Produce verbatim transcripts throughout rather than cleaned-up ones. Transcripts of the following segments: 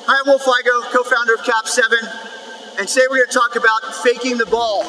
Hi, I'm Wolf Igoe, co-founder of Cap seven, and today we're going to talk about faking the ball.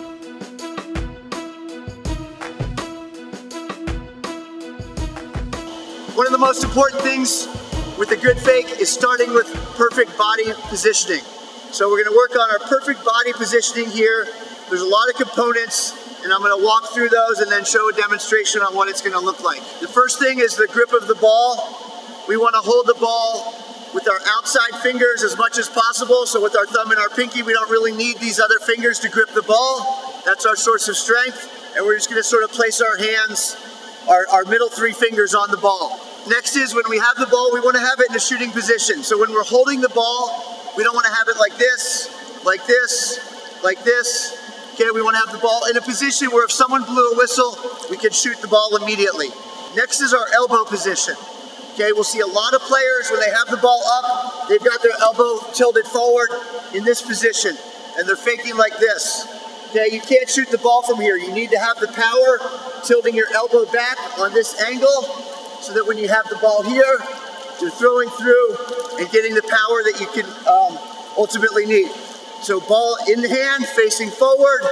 One of the most important things with a good fake is starting with perfect body positioning. So we're going to work on our perfect body positioning here. There's a lot of components, and I'm going to walk through those and then show a demonstration on what it's going to look like. The first thing is the grip of the ball. We want to hold the ball with our outside fingers as much as possible. So with our thumb and our pinky, we don't really need these other fingers to grip the ball. That's our source of strength. And we're just going to sort of place our hands, our, our middle three fingers on the ball. Next is when we have the ball, we want to have it in a shooting position. So when we're holding the ball, we don't want to have it like this, like this, like this. Okay, we want to have the ball in a position where if someone blew a whistle, we can shoot the ball immediately. Next is our elbow position. Okay, we'll see a lot of players when they have the ball up, they've got their elbow tilted forward in this position, and they're faking like this. Okay, you can't shoot the ball from here. You need to have the power tilting your elbow back on this angle so that when you have the ball here, you're throwing through and getting the power that you can um, ultimately need. So ball in the hand, facing forward,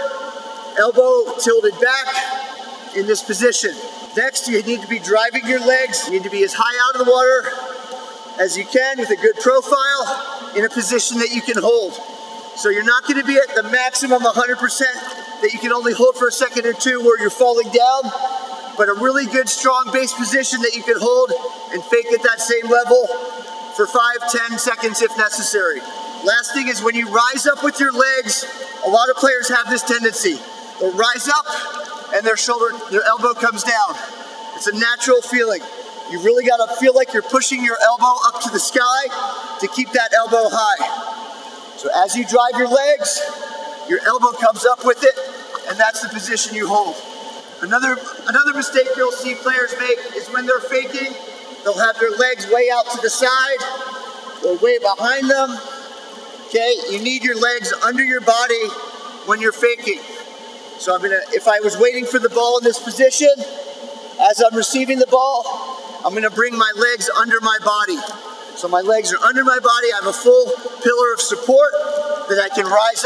elbow tilted back in this position. Next, you need to be driving your legs. You need to be as high out of the water as you can with a good profile in a position that you can hold. So you're not going to be at the maximum one hundred percent that you can only hold for a second or two where you're falling down, but a really good strong base position that you can hold and fake at that same level for five, ten seconds if necessary. Last thing is when you rise up with your legs, a lot of players have this tendency. They'll rise up and their shoulder, their elbow comes down. It's a natural feeling. You really got to feel like you're pushing your elbow up to the sky to keep that elbow high. So as you drive your legs, your elbow comes up with it, and that's the position you hold. Another, another mistake you'll see players make is when they're faking, they'll have their legs way out to the side or way behind them. Okay, you need your legs under your body when you're faking. So I'm gonna, if I was waiting for the ball in this position, as I'm receiving the ball, I'm gonna bring my legs under my body. So my legs are under my body, I have a full pillar of support that I can rise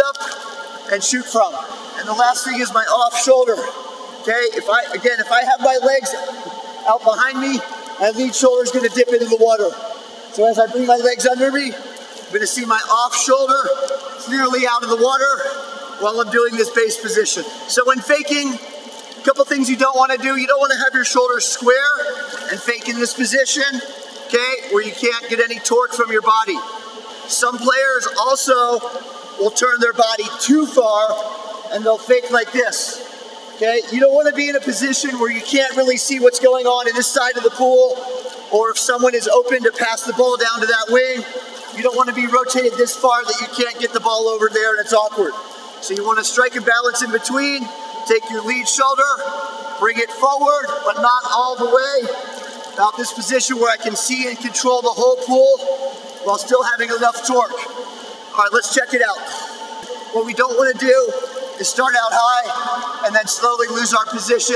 up and shoot from. And the last thing is my off shoulder. Okay, if I, again, if I have my legs out behind me, my lead shoulder is gonna dip into the water. So as I bring my legs under me, I'm gonna see my off shoulder clearly out of the water while I'm doing this base position. So when faking, a couple things you don't want to do. You don't want to have your shoulders square and fake in this position, okay, where you can't get any torque from your body. Some players also will turn their body too far and they'll fake like this, okay? You don't want to be in a position where you can't really see what's going on in this side of the pool, or if someone is open to pass the ball down to that wing, you don't want to be rotated this far that you can't get the ball over there and it's awkward. So you want to strike a balance in between, take your lead shoulder, bring it forward, but not all the way. About this position where I can see and control the whole pool while still having enough torque. All right, let's check it out. What we don't want to do is start out high and then slowly lose our position.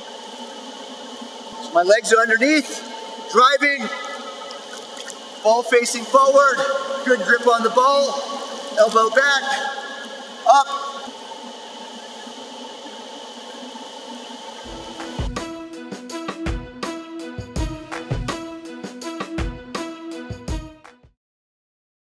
So my legs are underneath, driving, ball facing forward, good grip on the ball, elbow back, up,